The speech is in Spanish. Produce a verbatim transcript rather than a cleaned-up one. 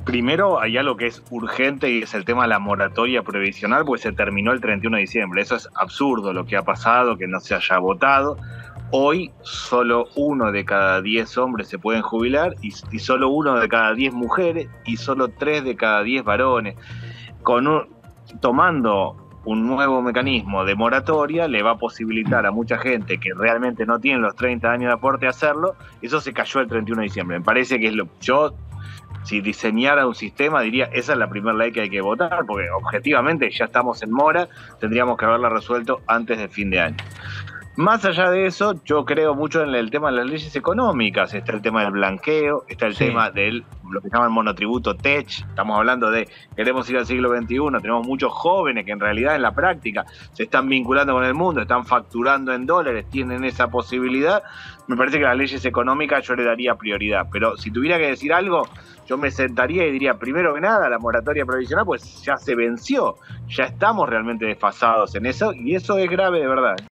Primero, hay algo que es urgente y es el tema de la moratoria previsional, porque se terminó el treinta y uno de diciembre. Eso es absurdo lo que ha pasado, que no se haya votado. Hoy solo uno de cada diez hombres se pueden jubilar y, y solo uno de cada diez mujeres y solo tres de cada diez varones. Con un, tomando un nuevo mecanismo de moratoria le va a posibilitar a mucha gente que realmente no tiene los treinta años de aporte a hacerlo. Eso se cayó el treinta y uno de diciembre. Me parece que es lo yo... Si diseñara un sistema, diría, esa es la primera ley que hay que votar, porque objetivamente ya estamos en mora, tendríamos que haberla resuelto antes del fin de año. Más allá de eso, yo creo mucho en el tema de las leyes económicas. Está el tema del blanqueo, está el sí. tema del lo que llaman monotributo T E C H. Estamos hablando de queremos ir al siglo veintiuno, tenemos muchos jóvenes que en realidad en la práctica se están vinculando con el mundo, están facturando en dólares, tienen esa posibilidad. Me parece que las leyes económicas yo le daría prioridad. Pero si tuviera que decir algo, yo me sentaría y diría, primero que nada, la moratoria provisional, pues ya se venció. Ya estamos realmente desfasados en eso y eso es grave de verdad.